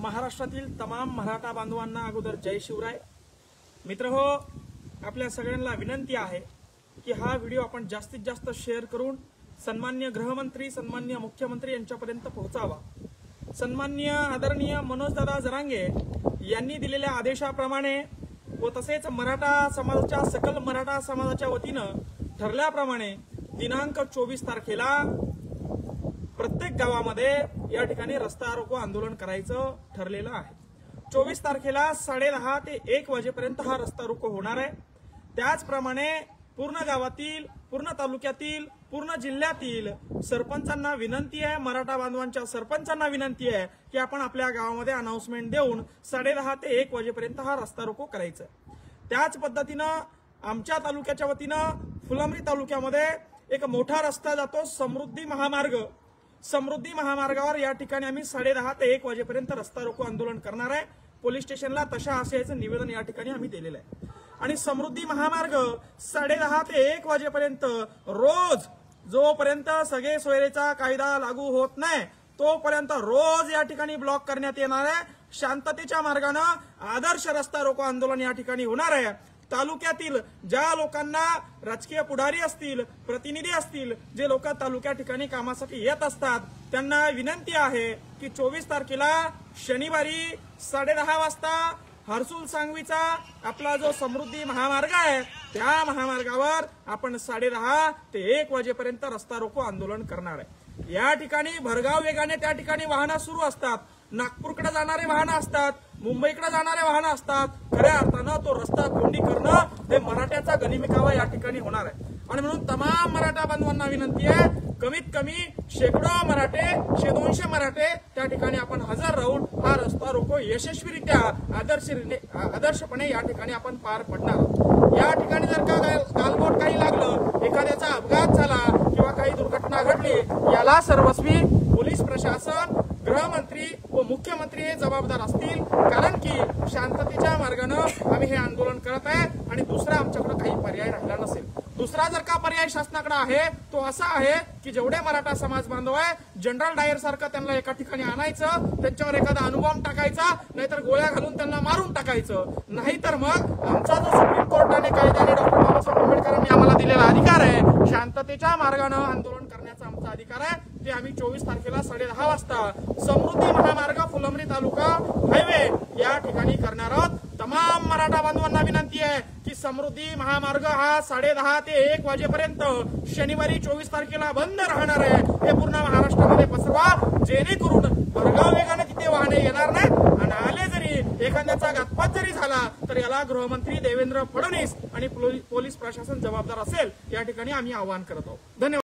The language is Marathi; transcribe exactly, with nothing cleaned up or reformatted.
महाराष्ट्रातील तमाम मराठा बांधवांना अगोदर जय शिवराय। मित्रहो, आपल्या सगळ्यांना विनंती आहे की हा व्हिडिओ आपण जास्तीत जास्त शेअर करून सन्माननीय गृहमंत्री, सन्माननीय मुख्यमंत्री यांच्यापर्यंत पोहोचावा। सन्माननीय आदरणीय मनोजदादा जरांगे यांनी दिलेल्या आदेशाप्रमाणे व तसेच मराठा समाजाच्या सकल मराठा समाजाच्या वतीनं ठरल्याप्रमाणे दिनांक चोवीस तारखेला प्रत्येक गावामध्ये या ठिकाणी रस्ता रोको आंदोलन करायचं ठरलेलं आहे। चोवीस तारखेला साडे दहा ते एक वाजेपर्यंत हा रस्ता रोको होणार आहे। त्याचप्रमाणे पूर्ण गावातील, पूर्ण तालुक्यातील, पूर्ण जिल्ह्यातील सरपंचांना विनंती आहे, मराठा बांधवांच्या सरपंचांना विनंती आहे की आपण आपल्या गावामध्ये अनाउन्समेंट देऊन साडे दहा ते एक वाजेपर्यंत हा रस्ता रोको करायचा। त्याच पद्धतीनं आमच्या तालुक्याच्या वतीनं फुलंब्री तालुक्यामध्ये एक मोठा रस्ता जातो, समृद्धी महामार्ग। समृद्धी महामार्गावर या ठिकाणी आम्ही साडे दहा ते एक वाजेपर्यंत रस्ता रोको आंदोलन करणार आहे। पोलीस स्टेशनला तशा आशयाचं निवेदन या ठिकाणी आम्ही दिलेलं आहे। आणि समृद्धी महामार्ग साडे दहा ते एक वाजेपर्यंत रोज, जोपर्यंत सगळे सोयरेचा कायदा लागू होत नाही तोपर्यंत रोज या ठिकाणी ब्लॉक करण्यात येणार आहे। शांततेच्या मार्गाने आदर्श रस्ता रोको आंदोलन या ठिकाणी होणार आहे। तालुक्यातील ज्या लोकांना राजकीय पुढारी असतील, प्रतिनिधी असतील, जे लोक तालुक्या ठिकाणी कामासाठी येत असतात, त्यांना विनंती आहे की चोवीस तारखेला शनिवारी साडे दहा वाजता हर्सुल सांगवीचा आपला जो समृद्धी महामार्ग आहे त्या महामार्गावर आपण साडे दहा ते एक वाजेपर्यंत रस्ता रोको आंदोलन करणार आहे। या ठिकाणी भरधाव वेगाने त्या ठिकाणी वाहनं सुरू असतात, नागपूरकडे जाणारे वाहनं असतात, मुंबईकडे जाणारे वाहनं असतात। खऱ्या अर्थानं तो रस्ता कोंडी करणं हे मराठ्याचा गनिमिकावा या ठिकाणी होणार आहे। आणि म्हणून तमाम मराठा बांधवांना विनंती आहे, कमीत कमी शेकडो मराठे, शे दोनशे मराठे त्या ठिकाणी आपण हजर राहून हा रस्ता रोको यशस्वीरित्या आदर्श आदर्शपणे या ठिकाणी आपण पार पडणार आहोत। या ठिकाणी जर का गालबोट काही लागलं, एखाद्याचा अपघात झाला किंवा काही दुर्घटना घडली, याला सर्वस्वी पोलीस प्रशासन, गृहमंत्री व मुख्यमंत्री हे जबाबदार असतील। कारण की शांततेच्या मार्गाने आम्ही हे आंदोलन करत आहे आणि दुसरा आमच्याकडे काही पर्याय राहिला नसेल। दुसरा जर का पर्याय शासनाकडे आहे तो असा आहे की जेवढे मराठा समाज बांधव आहे, जनरल डायर सारखं त्यांना एका ठिकाणी आणायचं, त्यांच्यावर एखादा अणुबॉम्ब टाकायचा, नाहीतर गोळ्या घालून त्यांना मारून टाकायचं। नाहीतर मग आमचा जो सुप्रीम कोर्टाने कायद्याने डॉक्टर बाबासाहेब आंबेडकरांनी आम्हाला दिलेला अधिकार आहे, शांततेच्या मार्गाने आंदोलन करण्याचा आमचा अधिकार आहे, ते आम्ही चोवीस तारखेला साडे दहा वाजता समृद्धी महामार्ग फुलंब्री तालुका हायवे या ठिकाणी करणार आहोत। तमाम मराठा बांधवांना विनंती आहे की समृद्धी महामार्ग हा साडे दहा ते एक वाजेपर्यंत शनिवारी चोवीस तारखेला बंद राहणार आहे। हे पूर्ण महाराष्ट्रामध्ये पसरवा, जेणेकरून भरधाव वेगाने तिथे वाहने येणार नाही आणि आले जरी एखाद्याचा घातपात जरी झाला तर याला गृहमंत्री देवेंद्र फडणवीस आणि पोलीस प्रशासन जबाबदार असेल। या ठिकाणी आम्ही आवाहन करत आहोत। धन्यवाद।